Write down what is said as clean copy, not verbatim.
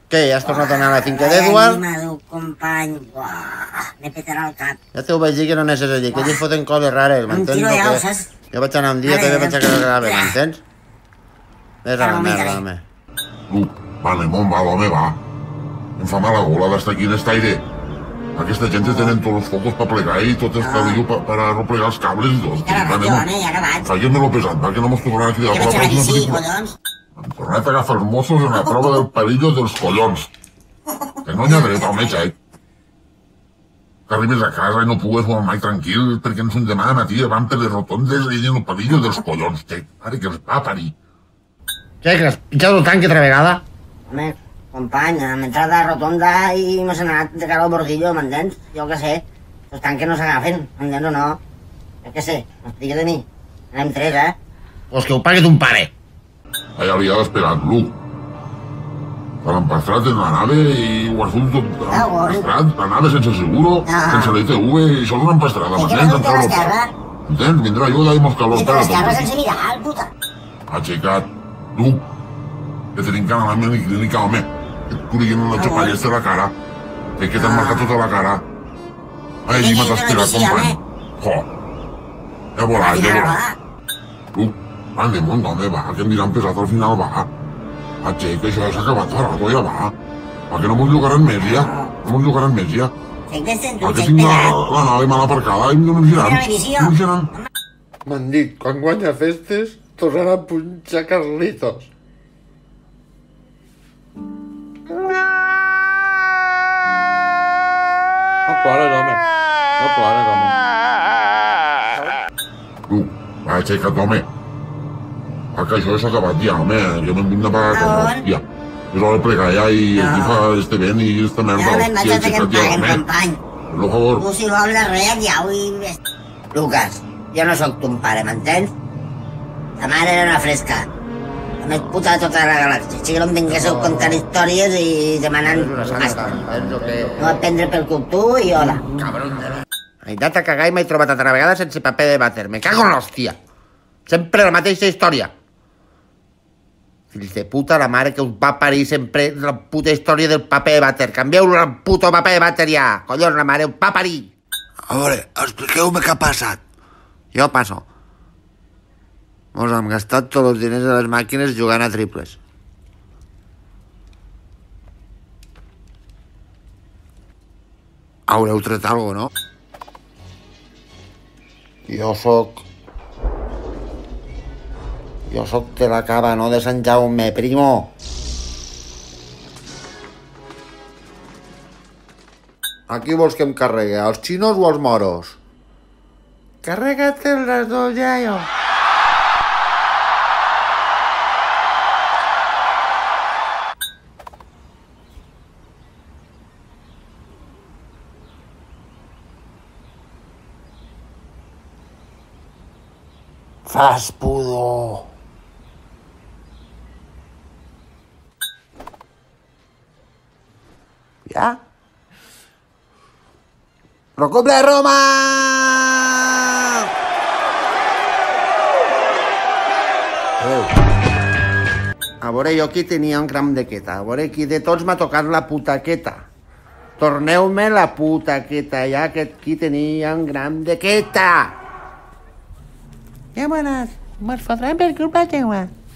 Què, ja has tornat a anar a la finca d'Edward? Animador, company. Me petarà el cap. Ja t'ho vaig dir que no anessis allí, que ells foten coses rares, m'entens? tiro ja, ho saps? Jo vaig anar un dia, també vaig anar a gravar, m'entens? Ves a la merda, home. Vale, mon, va, l'home, va. Em fa mala gola d'estar aquí en este aire. Aquesta gent tenen tots els focos per plegar i tot el caliu per arroplegar els cables i tot. Ja acabat, home, ja acabat. Faiguem-me-lo pesat, va, que no mos tornaran a cridar Que vaig a la bici, collons. Hem tornat a agafar els Mossos en la prova del perillo dels collons. Que no hi ha dret, home, xec. Que arribes a casa i no pugues molt mai tranquil perquè ens un demà a matí van per les rotondes i en el perillo dels collons, xec. Ara que els va parir. Xec, has pitjat el tanque altra vegada? Home, company, hem entrat a la rotonda i mos hem anat de cara al bordillo, m'entens? Jo què sé, els tanques no s'agafen, m'entens o no? Jo què sé, no es digui de mi. Anem tres, Pues que ho pague ton pare. Allà li ha despegat, Luc. Se l'han empastrat en la nave i ho has fut tot empastrat. La nave sense seguro, sense l'ITV, i això és una empastrada. I què vas fer a l'esquerra? Entens? Vindrà ajuda i mos calor. I per l'esquerra sense mirar, puta. Aixecat. Luc, que tenim que anar a la clínica, home. Que et curiguin una xapallesta a la cara. Que t'han marcat tota la cara. Ai, allí m'has despegat, company. Jo. Ja volà, ja volà. Luc, van de munt, home, va, que em diran pesat al final, va. Aixec, que això ja s'ha acabat fa rato, ja va. Va, que no mos llogaran més, ja. No mos llogaran més, ja. Xec de sent, Va, que xec tinc pegat. la nave mal aparcada i no em giran. Mira la visió. No em giran. M'han dit, quan guanya festes, tornarà a punxar Carlitos. No plores, home. No plores, home. Luc, va, aixeca't, home. Va, que això s'ha acabat ja, home. Jo me'n vinc a pagar coses, hòstia. És hora de plegar ja i aquí fa este vent i esta merda. Ja me'n vaig a fer que em paguen, company. Per favor. Tu, si vols res, ja ho he... Lucas, jo no sóc ton pare, m'entens? Ta mare era una fresca. La més puta de tota la galàxia. Si no em vinguéssiu contant històries i demanant pasta. No et prendre pel cul tu i hola. He anat a cagar i m'he trobat altra vegada sense paper de vàter. Me cago en l'hòstia. Sempre la mateixa història. Fills de puta, la mare que us va parir sempre la puta història del paper de vàter. Canvieu el puto paper de vàter ja. Collons, la mare us va parir. A veure, expliqueu-me què ha passat. Jo passo. Mos hem gastat tots els diners de les màquines jugant a triples. Haureu tret alguna cosa, no? Jo sóc de la cava, no de Sant Jaume, primo. A qui vols que em carregui, als xinos o als moros? Carrega't les dos, jaio. Fas pudor. ¿Ya? ¡Procumple Roma! A veure, jo aquí tenia un gram de queta. A veure, aquí de tots m'ha tocat la puta queta. Torneu-me la puta queta, ja que aquí tenia un gram de queta. Ja, bones, mos fotran per culpa teua.